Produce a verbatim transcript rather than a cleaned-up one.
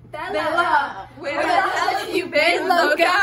Bella, where the hell have you been, loca?